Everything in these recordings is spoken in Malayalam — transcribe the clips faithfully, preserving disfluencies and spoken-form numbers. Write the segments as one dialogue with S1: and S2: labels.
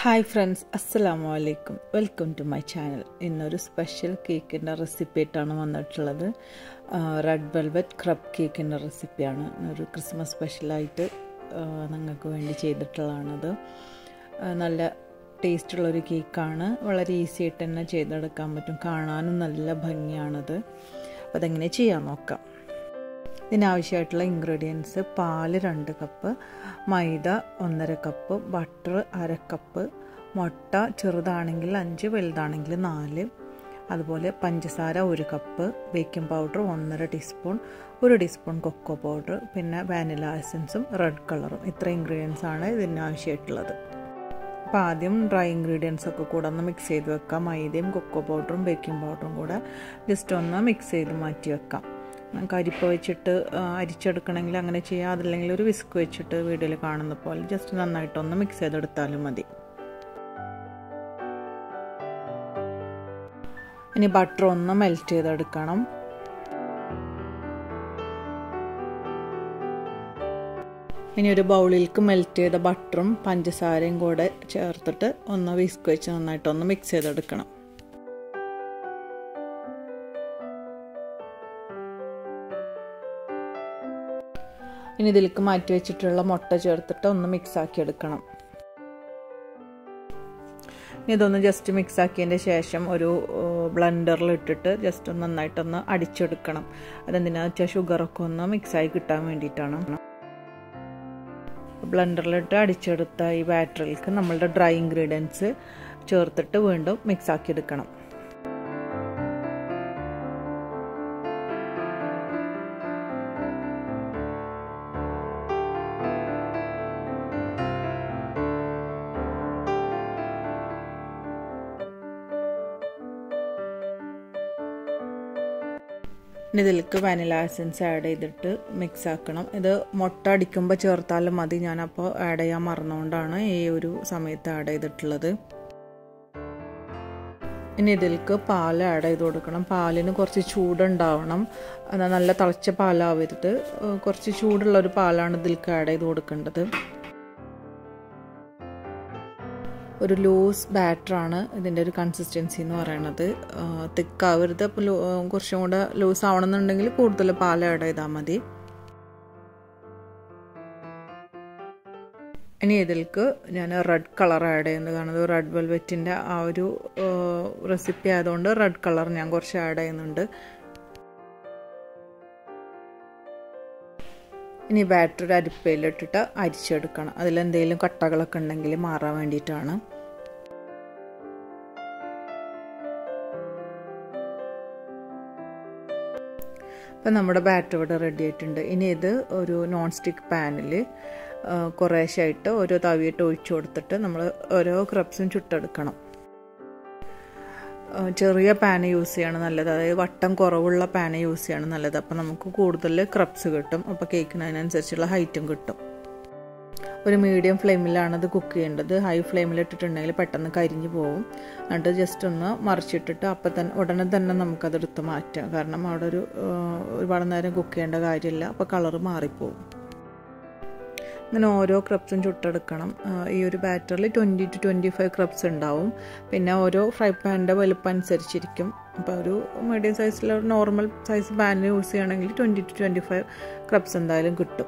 S1: Hi friends, Assalamu alaikum. Welcome to my channel. ഇന്നൊരു സ്പെഷ്യൽ കേക്കിൻ്റെ റെസിപ്പിയായിട്ടാണ് വന്നിട്ടുള്ളത്. റെഡ് വെൽവെറ്റ് ക്രപ്പ് കേക്കിൻ്റെ റെസിപ്പിയാണ്. ഒരു ക്രിസ്മസ് സ്പെഷ്യലായിട്ട് നിങ്ങൾക്ക് വേണ്ടി ചെയ്തിട്ടുള്ളതാണത്. നല്ല ടേസ്റ്റുള്ളൊരു കേക്കാണ്. വളരെ ഈസി ആയിട്ട് തന്നെ ചെയ്തെടുക്കാൻ പറ്റും. കാണാനും നല്ല ഭംഗിയാണത്. അപ്പോൾ അതെങ്ങനെ ചെയ്യാൻ നോക്കാം. ഇതിനാവശ്യമായിട്ടുള്ള ഇൻഗ്രീഡിയൻസ്: പാല് രണ്ട് കപ്പ്, മൈദ ഒന്നര കപ്പ്, ബട്ടർ അര കപ്പ്, മുട്ട ചെറുതാണെങ്കിൽ അഞ്ച്, വലുതാണെങ്കിൽ നാല്, അതുപോലെ പഞ്ചസാര ഒരു കപ്പ്, ബേക്കിംഗ് പൗഡർ ഒന്നര ടീസ്പൂൺ, ഒരു ടീസ്പൂൺ കൊക്കോ പൗഡർ, പിന്നെ വാനില എസൻസും റെഡ് കളറും. ഇത്ര ഇൻഗ്രീഡിയൻസ് ആണ് ഇതിനാവശ്യമായിട്ടുള്ളത്. അപ്പോൾ ആദ്യം ഡ്രൈ ഇൻഗ്രീഡിയൻസ് ഒക്കെ കൂടെ ഒന്ന് മിക്സ് ചെയ്ത് വെക്കാം. മൈദയും കൊക്കോ പൗഡറും ബേക്കിംഗ് പൗഡറും കൂടെ ജസ്റ്റ് ഒന്ന് മിക്സ് ചെയ്ത് മാറ്റി വെക്കാം. നമുക്ക് അരിപ്പ വെച്ചിട്ട് അരിച്ചെടുക്കണമെങ്കിൽ അങ്ങനെ ചെയ്യാം. അതല്ലെങ്കിൽ ഒരു വിസ്ക് വെച്ചിട്ട് വീഡിയോയിൽ കാണുന്ന പോലെ ജസ്റ്റ് നന്നായിട്ടൊന്ന് മിക്സ് ചെയ്തെടുത്താലും മതി. ഇനി ബട്ടർ ഒന്ന് മെൽറ്റ് ചെയ്തെടുക്കണം. ഇനി ഒരു ബൗളിലേക്ക് മെൽറ്റ് ചെയ്ത ബട്ടറും പഞ്ചസാരയും കൂടെ ചേർത്തിട്ട് ഒന്ന് വിസ്ക് വെച്ച് നന്നായിട്ടൊന്ന് മിക്സ് ചെയ്തെടുക്കണം. ഇനി ഇതിലേക്ക് മാറ്റി വെച്ചിട്ടുള്ള മുട്ട ചേർത്തിട്ട് ഒന്ന് മിക്സ് ആക്കി എടുക്കണം. ഇനി ഇതൊന്ന് ജസ്റ്റ് മിക്സ് ആക്കിയതിൻ്റെ ശേഷം ഒരു ബ്ലെൻഡറിൽ ഇട്ടിട്ട് ജസ്റ്റ് ഒന്ന് നന്നായിട്ടൊന്ന് അടിച്ചെടുക്കണം. അതെന്തിനാണെന്ന് വെച്ചാൽ ഷുഗറൊക്കെ ഒന്ന് മിക്സായി കിട്ടാൻ വേണ്ടിയിട്ടാണ്. ബ്ലെൻഡറിലിട്ട് അടിച്ചെടുത്ത ഈ ബാറ്ററിലേക്ക് നമ്മളുടെ ഡ്രൈ ഇൻഗ്രീഡിയൻസ് ചേർത്തിട്ട് വീണ്ടും മിക്സ് ആക്കി എടുക്കണം. ഇനി ഇതിലേക്ക് വാനില എസൻസ് ആഡ് ചെയ്തിട്ട് മിക്സ് ആക്കണം. ഇത് മുട്ട അടിക്കുമ്പോൾ ചേർത്താലും മതി. ഞാനപ്പോൾ ആഡ് ചെയ്യാൻ മറന്നുകൊണ്ടാണ് ഈ ഒരു സമയത്ത് ആഡ് ചെയ്തിട്ടുള്ളത്. ഇനി ഇതിലേക്ക് പാൽ ആഡ് ചെയ്ത് കൊടുക്കണം. പാലിന് കുറച്ച് ചൂടുണ്ടാവണം. എന്നാൽ നല്ല തിളച്ച പാലാവരുത്. കുറച്ച് ചൂടുള്ളൊരു പാലാണ് ഇതിലേക്ക് ആഡ് ചെയ്ത് കൊടുക്കേണ്ടത്. ഒരു ലൂസ് ബാറ്ററാണ് ഇതിൻ്റെ ഒരു കൺസിസ്റ്റൻസി എന്ന് പറയുന്നത്. തിക്കാവരുത്. അപ്പോൾ കുറച്ചും കൂടെ ലൂസ് ആവണമെന്നുണ്ടെങ്കിൽ കൂടുതൽ പാൽ ആഡ് ചെയ്താൽ മതി. ഇനി ഇതിലേക്ക് ഞാൻ റെഡ് കളർ ആഡ് ചെയ്യുന്നത് കാണുന്നത് റെഡ് വെൽവെറ്റിൻ്റെ ആ ഒരു റെസിപ്പി ആയതുകൊണ്ട് റെഡ് കളർ ഞാൻ കുറച്ച് ആഡ് ചെയ്യുന്നുണ്ട്. ഇനി ബാറ്റർ അരിപ്പയിലിട്ടിട്ട് അരിച്ചെടുക്കണം. അതിലെന്തെങ്കിലും കട്ടകളൊക്കെ ഉണ്ടെങ്കിൽ മാറാൻ വേണ്ടിയിട്ടാണ്. അപ്പം നമ്മുടെ ബാറ്റർ ഇവിടെ റെഡി ആയിട്ടുണ്ട്. ഇനി ഇത് ഒരു നോൺ സ്റ്റിക്ക് പാനിൽ കുറേശ്ശായിട്ട് ഓരോ തവിയിട്ട് ഒഴിച്ചു കൊടുത്തിട്ട് നമ്മൾ ഓരോ ക്രബ്സും ചുട്ടെടുക്കണം. ചെറിയ പാന് യൂസ് ചെയ്യാണ് നല്ലത്. അതായത് വട്ടം കുറവുള്ള പാന് യൂസ് ചെയ്യാണ് നല്ലത്. അപ്പം നമുക്ക് കൂടുതൽ ക്രബ്സ് കിട്ടും. അപ്പോൾ കേക്കിന് അതിനനുസരിച്ചുള്ള ഹൈറ്റും കിട്ടും. ഒരു മീഡിയം ഫ്ലെയിമിലാണ് ഇത് കുക്ക് ചെയ്യേണ്ടത്. ഹൈ ഫ്ലെയിമിൽ ഇട്ടിട്ടുണ്ടെങ്കിൽ പെട്ടെന്ന് കരിഞ്ഞു പോകും. എന്നിട്ട് ജസ്റ്റ് ഒന്ന് മറിച്ചിട്ടിട്ട് അപ്പം തന്നെ ഉടനെ തന്നെ നമുക്കതെടുത്ത് മാറ്റാം. കാരണം അവിടെ ഒരു ഒരുപാട് നേരം കുക്ക് ചെയ്യേണ്ട കാര്യമില്ല. അപ്പോൾ കളറ് മാറിപ്പോവും. ഇങ്ങനെ ഓരോ ക്രബ്സും ചുട്ടെടുക്കണം. ഈ ഒരു ബാറ്ററിൽ twenty two twenty five crepes ഉണ്ടാവും. പിന്നെ ഓരോ ഫ്രൈ പാനിൻ്റെ വലുപ്പം അനുസരിച്ചിരിക്കും. അപ്പോൾ ഒരു മീഡിയം സൈസിലുള്ള നോർമൽ സൈസ് പാൻ യൂസ് ചെയ്യുകയാണെങ്കിൽ twenty two twenty five crepes എന്തായാലും കിട്ടും.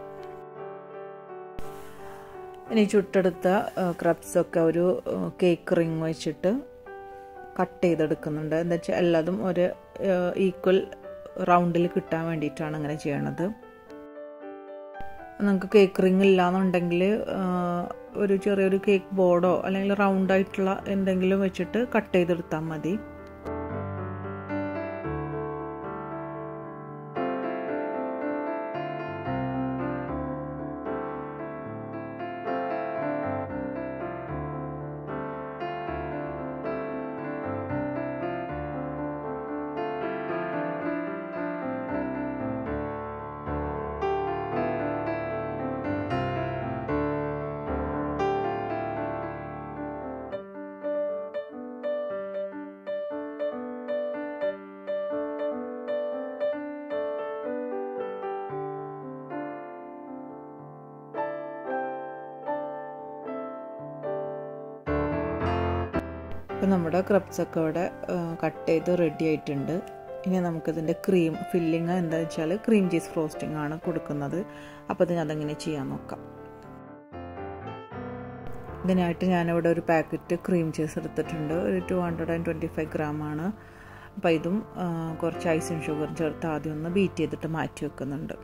S1: ഇനി ചുട്ടെടുത്ത ക്രബ്സൊക്കെ ഒരു കേക്ക് റിങ് വെച്ചിട്ട് കട്ട് ചെയ്തെടുക്കുന്നുണ്ട്. എന്താ വെച്ചാൽ എല്ലാതും ഒരു ഈക്വൽ റൗണ്ടിൽ കിട്ടാൻ വേണ്ടിയിട്ടാണ് അങ്ങനെ ചെയ്യണത്. നമുക്ക് കേക്ക് റിങ് ഇല്ലാന്നുണ്ടെങ്കിൽ ഒരു ചെറിയൊരു കേക്ക് ബോർഡോ അല്ലെങ്കിൽ റൗണ്ടായിട്ടുള്ള എന്തെങ്കിലും വെച്ചിട്ട് കട്ട് ചെയ്തെടുത്താൽ മതി. അപ്പോൾ നമ്മുടെ ക്രബ്സൊക്കെ ഇവിടെ കട്ട് ചെയ്ത് റെഡി ആയിട്ടുണ്ട്. ഇനി നമുക്കിതിൻ്റെ ക്രീം ഫില്ലിങ് എന്താണെന്ന് വെച്ചാൽ ക്രീം ചീസ് ഫ്രോസ്റ്റിംഗ് ആണ് കൊടുക്കുന്നത്. അപ്പോൾ ഇതിന് അതെങ്ങനെ ചെയ്യാൻ നോക്കാം. ഇതിനായിട്ട് ഞാനിവിടെ ഒരു പാക്കറ്റ് ക്രീം ചീസ് എടുത്തിട്ടുണ്ട്. ഒരു two hundred and twenty five gram ആണ്. അപ്പോൾ ഇതും കുറച്ച് ഐസും ഷുഗറും ചേർത്ത് ആദ്യം ഒന്ന് ബീറ്റ് ചെയ്തിട്ട് മാറ്റി വെക്കുന്നുണ്ട്.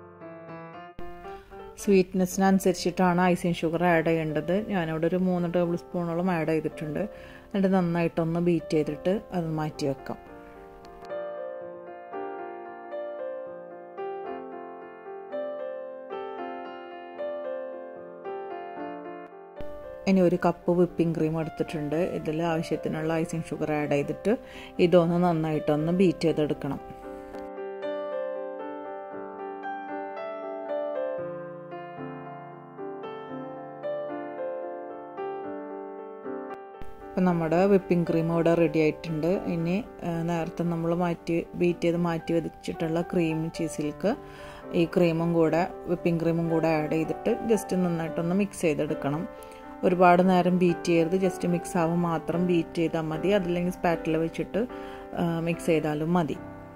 S1: സ്വീറ്റ്നെസ്സിനനുസരിച്ചിട്ടാണ് ഐസിങ് ഷുഗർ ആഡ് ചെയ്യേണ്ടത്. ഞാനിവിടെ ഒരു മൂന്ന് ടേബിൾ സ്പൂണോളം ആഡ് ചെയ്തിട്ടുണ്ട്. എന്നിട്ട് നന്നായിട്ടൊന്ന് ബീറ്റ് ചെയ്തിട്ട് അത് മാറ്റി വെക്കാം. ഇനി ഒരു കപ്പ് വിപ്പിംഗ് ക്രീം എടുത്തിട്ടുണ്ട്. ഇതിൽ ആവശ്യത്തിനുള്ള ഐസിങ് ഷുഗർ ആഡ് ചെയ്തിട്ട് ഇതൊന്ന് നന്നായിട്ടൊന്ന് ബീറ്റ് ചെയ്തെടുക്കണം. അപ്പം നമ്മുടെ വിപ്പിംഗ് ക്രീം ഇവിടെ റെഡി ആയിട്ടുണ്ട്. ഇനി നേരത്തെ നമ്മൾ മാറ്റി ബീറ്റ് ചെയ്ത് മാറ്റി വെച്ചിട്ടുള്ള ക്രീം ചീസിലേക്ക് ഈ ക്രീമും കൂടെ വിപ്പിംഗ് ക്രീമും കൂടെ ആഡ് ചെയ്തിട്ട് ജസ്റ്റ് നന്നായിട്ടൊന്ന് മിക്സ് ചെയ്തെടുക്കണം. ഒരുപാട് നേരം ബീറ്റ് ചെയ്യരുത്, ജസ്റ്റ് മിക്സ് ആവും മാത്രം ബീറ്റ് ചെയ്താൽ മതി. അതില്ലെങ്കിൽ സ്പാറ്റിൽ വെച്ചിട്ട് മിക്സ് ചെയ്താലും മതി.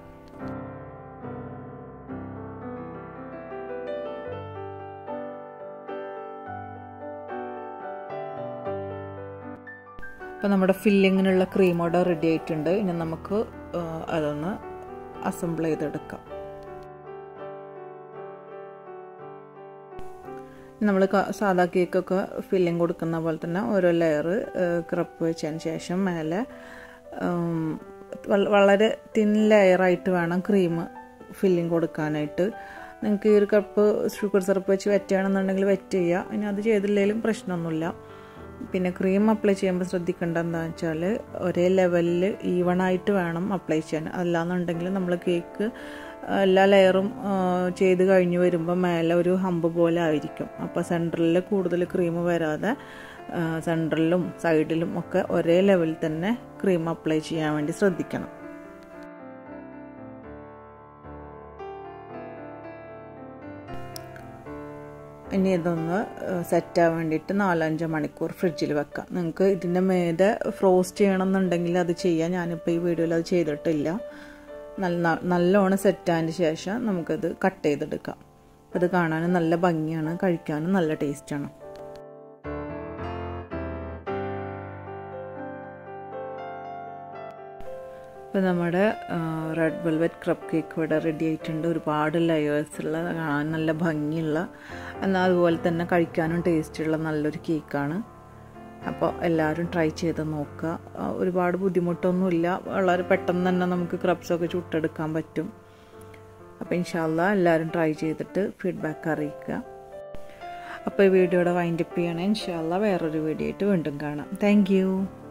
S1: അപ്പോൾ നമ്മുടെ ഫില്ലിങ്ങിനുള്ള ക്രീം ഓർഡർ റെഡി ആയിട്ടുണ്ട്. ഇനി നമുക്ക് അതൊന്ന് അസംബിൾ ചെയ്തെടുക്കാം. നമ്മൾ സാധാ കേക്കൊക്കെ ഫില്ലിങ് കൊടുക്കുന്ന പോലെ തന്നെ ഓരോ ലെയർ ക്രപ്പ് വെച്ചതിന് ശേഷം മേലെ വളരെ തിൻ ലെയറായിട്ട് വേണം ക്രീം ഫില്ലിങ് കൊടുക്കാനായിട്ട്. നിങ്ങൾക്ക് ഈ ഒരു കപ്പ് ഷുഗർ സിറപ്പ് വെച്ച് വെറ്റുകയാണെന്നുണ്ടെങ്കിൽ വെറ്റ് ചെയ്യുക. ഇനി അത് ചെയ്തില്ലെങ്കിലും പ്രശ്നമൊന്നുമില്ല. പിന്നെ ക്രീം അപ്ലൈ ചെയ്യുമ്പോൾ ശ്രദ്ധിക്കേണ്ട എന്താണെന്ന് വെച്ചാൽ ഒരേ ലെവലിൽ ഈവണായിട്ട് വേണം അപ്ലൈ ചെയ്യാൻ. അല്ലാന്നുണ്ടെങ്കിൽ നമ്മൾ കേക്ക് എല്ലാ ലെയറും ചെയ്ത് കഴിഞ്ഞ് വരുമ്പോൾ മേലെ ഒരു ഹമ്പ് പോലെ ആയിരിക്കും. അപ്പോൾ സെൻറ്ററിൽ കൂടുതൽ ക്രീം വരാതെ സെൻറ്ററിലും സൈഡിലും ഒക്കെ ഒരേ ലെവലിൽ തന്നെ ക്രീം അപ്ലൈ ചെയ്യാൻ വേണ്ടി ശ്രദ്ധിക്കണം. ഇനി ഇതൊന്ന് സെറ്റാകാൻ വേണ്ടിയിട്ട് നാലഞ്ച് മണിക്കൂർ ഫ്രിഡ്ജിൽ വെക്കാം. നിങ്ങൾക്ക് ഇതിൻ്റെ മേലെ ഫ്രോസ്റ്റ് ചെയ്യണമെന്നുണ്ടെങ്കിൽ അത് ചെയ്യാം. ഞാനിപ്പോൾ ഈ വീഡിയോയിൽ അത് ചെയ്തിട്ടില്ല. നല്ല നല്ലോണം സെറ്റായതിന് ശേഷം നമുക്കത് കട്ട് ചെയ്തെടുക്കാം. അത് കാണാനും നല്ല ഭംഗിയാണ്, കഴിക്കാനും നല്ല ടേസ്റ്റാണ്. അപ്പോൾ നമ്മുടെ റെഡ് വെൽവെറ്റ് ക്രപ്പ് കേക്ക് ഇവിടെ റെഡി ആയിട്ടുണ്ട്. ഒരുപാട് ലെയേഴ്സുള്ള, കാണാൻ നല്ല ഭംഗിയുള്ള, എന്നാൽ അതുപോലെ തന്നെ കഴിക്കാനും ടേസ്റ്റുള്ള നല്ലൊരു കേക്കാണ്. അപ്പോൾ എല്ലാവരും ട്രൈ ചെയ്ത് നോക്കുക. ഒരുപാട് ബുദ്ധിമുട്ടൊന്നുമില്ല, വളരെ പെട്ടെന്ന് തന്നെ നമുക്ക് ക്രബ്സൊക്കെ ചുട്ടെടുക്കാൻ പറ്റും. അപ്പോൾ ഇൻഷാ അല്ലാഹ് എല്ലാവരും ട്രൈ ചെയ്തിട്ട് ഫീഡ്ബാക്ക് അറിയിക്കുക. അപ്പോൾ ഈ വീഡിയോയുടെ വൈൻഡപ്പ് ചെയ്യണേ. ഇൻഷാ അല്ലാഹ് വേറൊരു വീഡിയോ ആയിട്ട് വീണ്ടും കാണാം. താങ്ക്